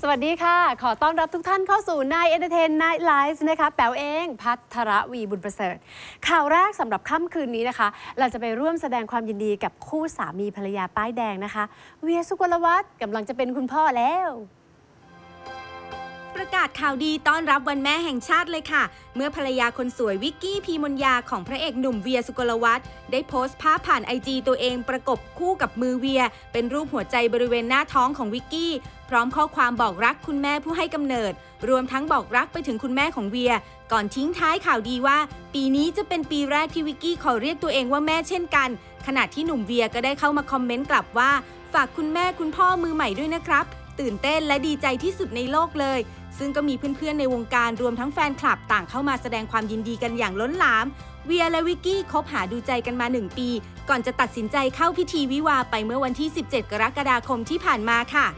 สวัสดีค่ะขอต้อนรับทุกท่านเข้าสู่นายเอนเตอร์เทนไนท์ไลฟ์นะคะแป๋วเองภัทรวีบุญประเสริฐข่าวแรกสำหรับค่ำคืนนี้นะคะเราจะไปร่วมแสดงความยินดีกับคู่สามีภรรยาป้ายแดงนะคะเวียสุกลวัฒน์กำลังจะเป็นคุณพ่อแล้วประกาศข่าวดีต้อนรับวันแม่แห่งชาติเลยค่ะเมื่อภรรยาคนสวยวิกกี้พีมนยาของพระเอกหนุ่มเวียสุกลวัฒน์ได้โพสต์ภาพผ่าน IG ตัวเองประกบคู่กับมือเวียเป็นรูปหัวใจบริเวณหน้าท้องของวิกกี้พร้อมข้อความบอกรักคุณแม่ผู้ให้กำเนิดรวมทั้งบอกรักไปถึงคุณแม่ของเวียก่อนทิ้งท้ายข่าวดีว่าปีนี้จะเป็นปีแรกที่วิกกี้ขอเรียกตัวเองว่าแม่เช่นกันขณะที่หนุ่มเวียก็ได้เข้ามาคอมเมนต์กลับว่าฝากคุณแม่คุณพ่อมือใหม่ด้วยนะครับตื่นเต้นและดีใจที่สุดในโลกเลยซึ่งก็มีเพื่อนๆในวงการรวมทั้งแฟนคลับต่างเข้ามาแสดงความยินดีกันอย่างล้นหลามเวียและวิกกี้คบหาดูใจกันมา1 ปีก่อนจะตัดสินใจเข้าพิธีวิวาห์ไปเมื่อวันที่17 กรกฎาคมที่ผ่านมาค่ะ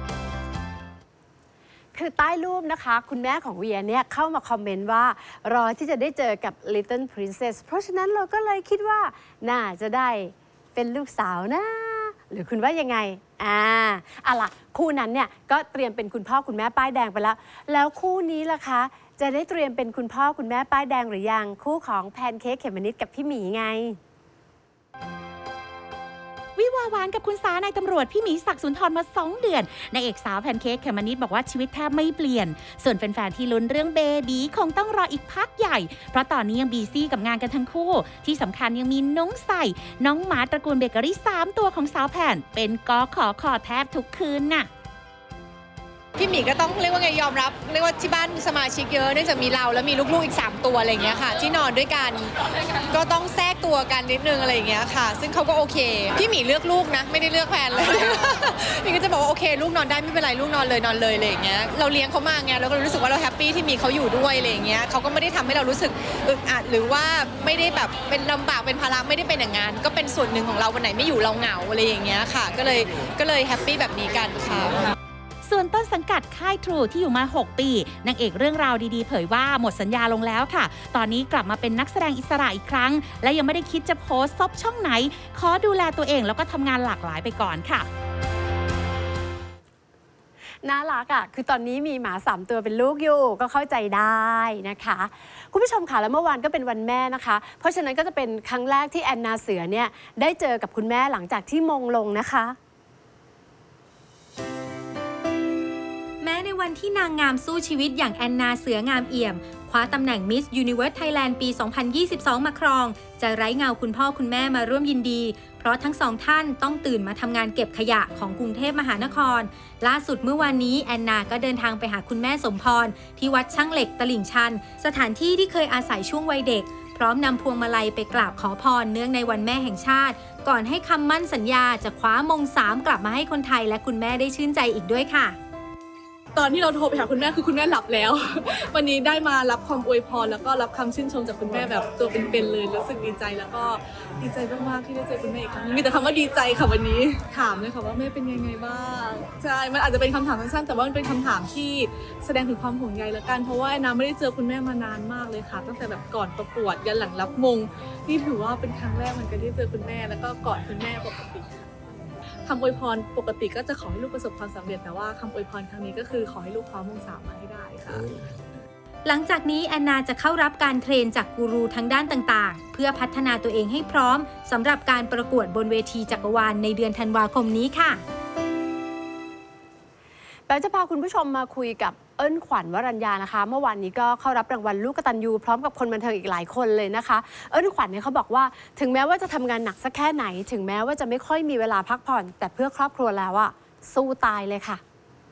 คือใต้รูปนะคะคุณแม่ของเวียเนี่ยเข้ามาคอมเมนต์ว่ารอที่จะได้เจอกับ Little Princess เพราะฉะนั้นเราก็เลยคิดว่าน่าจะได้เป็นลูกสาวนะหรือคุณว่ายังไงล่ะคู่นั้นเนี่ยก็เตรียมเป็นคุณพ่อคุณแม่ป้ายแดงไปแล้วคู่นี้ล่ะคะจะได้เตรียมเป็นคุณพ่อคุณแม่ป้ายแดงหรือยังคู่ของแพนเค้กเขมมะนิดกับพี่หมีไงวิวาหวานกับคุณสานายตำรวจพี่หมีศักดิ์สุนทรมา2 เดือนนางเอกสาวแพนเค้กเขมมะนิดบอกว่าชีวิตแทบไม่เปลี่ยนส่วนแฟนๆที่ลุ้นเรื่องเบบีคงต้องรออีกพักใหญ่เพราะตอนนี้ยังบีซี่กับงานกันทั้งคู่ที่สำคัญยังมีน้องใส่น้องหมาตระกูลเบเกอรี่3 ตัวของสาวแพนเป็นกขอแทบทุกคืนน่ะพี่หมีก็ต้องเรียกว่าไงยอมรับเรียกว่าที่บ้านสมาชิกเยอะเนื่องจากมีเราแล้วมีลูกๆอีก3 ตัวอะไรอย่างเงี้ยค่ะที่นอนด้วยกันก็ต้องแทรกตัวกันนิดนึงอะไรอย่างเงี้ยค่ะซึ่งเขาก็โอเคพี่หมีเลือกลูกนะไม่ได้เลือกแฟนเลยพี่ก็จะบอกว่าโอเคลูกนอนได้ไม่เป็นไรลูกนอนเลยอะไรอย่างเงี้ยเราเลี้ยงเขามาไงเราก็รู้สึกว่าเราแฮปปี้ที่มีเขาอยู่ด้วยอะไรอย่างเงี้ยเขาก็ไม่ได้ทำให้เรารู้สึกอึดอัดหรือว่าไม่ได้แบบเป็นลำบากเป็นภาระไม่ได้เป็นอย่างนั้นก็เป็นส่วนหนึ่งของเราวันไหนไม่อยู่เราเหงาอะไรอย่างเงี้ยค่ะก็เลยแฮปปี้แบบนี้กันค่ะส่วนต้นสังกัดค่ายทรูที่อยู่มา6 ปีนางเอกเรื่องราวดีๆเผยว่าหมดสัญญาลงแล้วค่ะตอนนี้กลับมาเป็นนักแสดงอิสระอีกครั้งและยังไม่ได้คิดจะโพสต์ซบช่องไหนขอดูแลตัวเองแล้วก็ทำงานหลากหลายไปก่อนค่ะน่ารักคือตอนนี้มีหมา3 ตัวเป็นลูกอยู่ก็เข้าใจได้นะคะคุณผู้ชมค่ะแล้วเมื่อวานก็เป็นวันแม่นะคะเพราะฉะนั้นก็จะเป็นครั้งแรกที่แอนนาเสือเนี่ยได้เจอกับคุณแม่หลังจากที่มงลงนะคะแม้ในวันที่นางงามสู้ชีวิตอย่างแอนนาเสืองามเอี่ยมคว้าตำแหน่ง Miss Universe Thailand ปี 2022 มาครองจะไร้เงาคุณพ่อคุณแม่มาร่วมยินดีเพราะทั้ง2 ท่านต้องตื่นมาทำงานเก็บขยะของกรุงเทพมหานครล่าสุดเมื่อวานนี้แอนนาก็เดินทางไปหาคุณแม่สมพรที่วัดช่างเหล็กตลิ่งชันสถานที่ที่เคยอาศัยช่วงวัยเด็กพร้อมนำพวงมาลัยไปกราบขอพรเนื่องในวันแม่แห่งชาติก่อนให้คำมั่นสัญญาจะคว้ามง3กลับมาให้คนไทยและคุณแม่ได้ชื่นใจอีกด้วยค่ะตอนที่เราโทรไปหาคุณแม่คือคุณแม่หลับแล้ว วันนี้ได้มารับความอวยพรแล้วก็รับคำชื่นชมจากคุณแม่แบบตัวเป็นๆเลยรู้สึกดีใจแล้วก็ดีใจมากๆที่ได้เจอคุณแม่อีกครั้งมีแต่คำว่าดีใจค่ะวันนี้ถามเลยค่ะว่าแม่เป็นยังไงบ้างใช่มันอาจจะเป็นคำถามสั้นๆแต่ว่ามันเป็นคำถามที่แสดงถึงความห่วงใยแล้วกันเพราะว่าแอนนาไม่ได้เจอคุณแม่มานานมากเลยค่ะตั้งแต่แบบก่อนประกวดยันหลังรับมงนี่ถือว่าเป็นครั้งแรกเหมือนกันที่เจอคุณแม่แล้วก็กอดคุณแม่ปกติคำอวยพรปกติก็จะขอให้ลูกประสบความสำเร็จแต่ว่าคำอวยพรครั้งนี้ก็คือขอให้ลูกคว้ามง3มาให้ได้ค่ะหลังจากนี้แอนนาจะเข้ารับการเทรนจากกูรูทั้งด้านต่างๆเพื่อพัฒนาตัวเองให้พร้อมสำหรับการประกวดบนเวทีจักรวาลในเดือนธันวาคมนี้ค่ะเราจะพาคุณผู้ชมมาคุยกับเอิ้นขวัญวรัญญานะคะเมื่อวานนี้ก็เข้ารับรางวัลลูกกตัญญูพร้อมกับคนบันเทิงอีกหลายคนเลยนะคะเอิ้นขวัญเนี่ยเขาบอกว่าถึงแม้ว่าจะทำงานหนักสักแค่ไหนถึงแม้ว่าจะไม่ค่อยมีเวลาพักผ่อนแต่เพื่อครอบครัวแล้วสู้ตายเลยค่ะ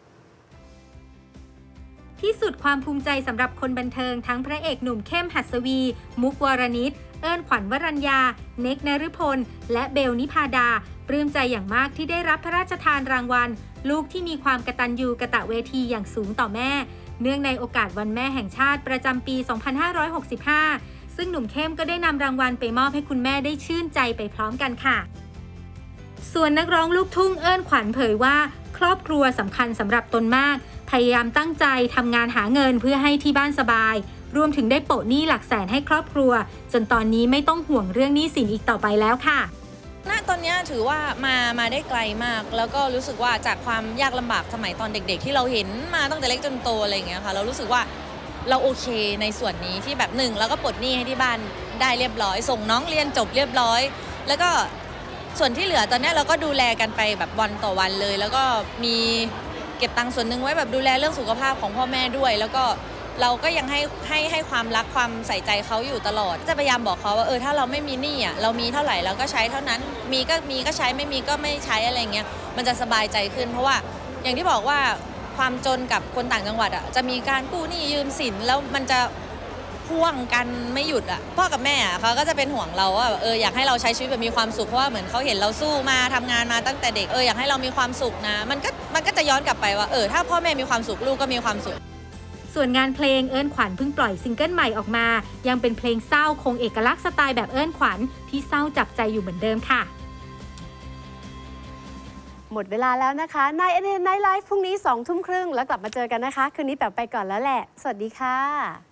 ที่สุดความภูมิใจสำหรับคนบันเทิงทั้งพระเอกหนุ่มเข้มหัสวี มุกวรณิตเอิ้นขวัญวรัญญาเนก นฤพลและเบลนิพาดาปลื้มใจอย่างมากที่ได้รับพระราชทานรางวัลลูกที่มีความกตัญญูกตเวทีอย่างสูงต่อแม่เนื่องในโอกาสวันแม่แห่งชาติประจำปี 2565 ซึ่งหนุ่มเข้มก็ได้นำรางวัลไปมอบให้คุณแม่ได้ชื่นใจไปพร้อมกันค่ะส่วนนักร้องลูกทุ่งเอิ้นขวัญเผยว่าครอบครัวสำคัญสำหรับตนมากพยายามตั้งใจทำงานหาเงินเพื่อให้ที่บ้านสบายรวมถึงได้โปะหนี้หลักแสนให้ครอบครัวจนตอนนี้ไม่ต้องห่วงเรื่องหนี้สินอีกต่อไปแล้วค่ะณตอนนี้ถือว่ามาได้ไกลมากแล้วก็รู้สึกว่าจากความยากลำบากสมัยตอนเด็กๆที่เราเห็นมาตั้งแต่เล็กจนโตอะไรอย่างเงี้ยค่ะเรารู้สึกว่าเราโอเคในส่วนนี้ที่แบบ1แล้วก็ปลดหนี้ให้ที่บ้านได้เรียบร้อยส่งน้องเรียนจบเรียบร้อยแล้วก็ส่วนที่เหลือตอนนี้เราก็ดูแลกันไปแบบวันต่อวันเลยแล้วก็มีเก็บตังค์ส่วนหนึ่งไว้แบบดูแลเรื่องสุขภาพของพ่อแม่ด้วยแล้วก็เราก็ยังให้ความรักความใส่ใจเขาอยู่ตลอดจะพยายามบอกเขาว่าถ้าเราไม่มีหนี้อ่ะเรามีเท่าไหร่เราก็ใช้เท่านั้นมีก็ใช้ไม่มีก็ไม่ใช้อะไรเงี้ยมันจะสบายใจขึ้นเพราะว่าอย่างที่บอกว่าความจนกับคนต่างจังหวัดอ่ะจะมีการกู้หนี้ยืมสินแล้วมันจะพ่วงกันไม่หยุดอ่ะพ่อกับแม่เขาก็จะเป็นห่วงเราว่าอยากให้เราใช้ชีวิตแบบมีความสุขเพราะว่าเหมือนเขาเห็นเราสู้มาทำงานมาตั้งแต่เด็กอยากให้เรามีความสุขนะมันก็จะย้อนกลับไปว่าถ้าพ่อแม่มีความสุขลูกก็มีความสุขส่วนงานเพลงเอิ้นขวัญเพิ่งปล่อยซิงเกิลใหม่ออกมายังเป็นเพลงเศร้าคงเอกลักษณ์สไตล์แบบเอิ้นขวัญที่เศร้าจับใจอยู่เหมือนเดิมค่ะหมดเวลาแล้วนะคะใน NN Night Live พรุ่งนี้ 20:30 แล้วกลับมาเจอกันนะคะคืนนี้แป๋วไปก่อนแล้วแหละสวัสดีค่ะ